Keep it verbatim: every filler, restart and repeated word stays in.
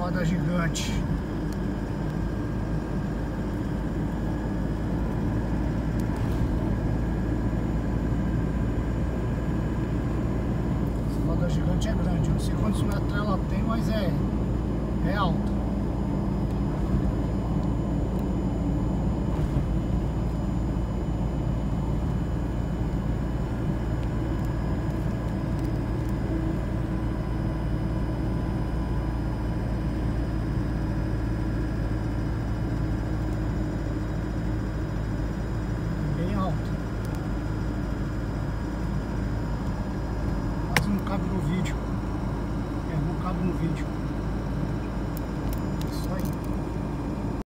roda gigante. Essa roda gigante é grande, não sei quantos metros ela tem, mas é, é alta.